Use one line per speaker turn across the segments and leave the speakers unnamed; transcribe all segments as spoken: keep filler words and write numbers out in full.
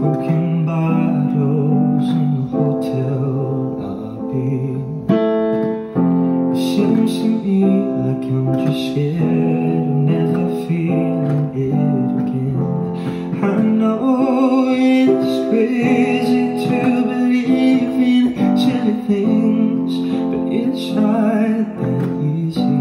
broken bottles in the hotel lobby. It seems to me like I'm just scared of never feeling it again. I know it's crazy to believe in silly things, but it's not that easy.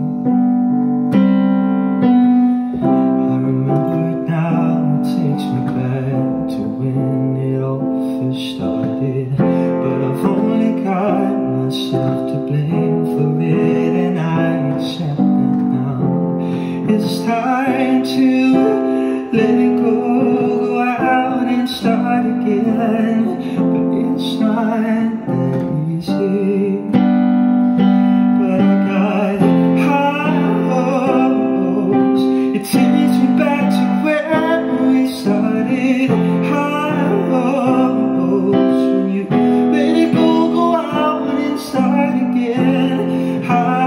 I remember it now, it takes me back to when it all first started. But I've only got myself to blame for it, and I accept that now. It's time to let it go, go out and start again. But it's not that easy. But I got high hopes. It takes me back to where we started. High hopes. When you let it go, go out and start again. High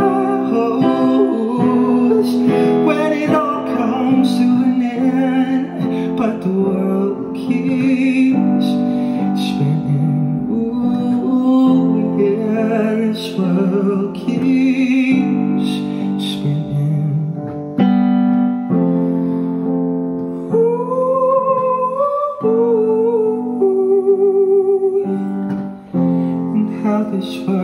hopes. When it all comes to an end, but the world keeps spinning. Ooh, yeah, this world keeps spinning. Ooh, and how this world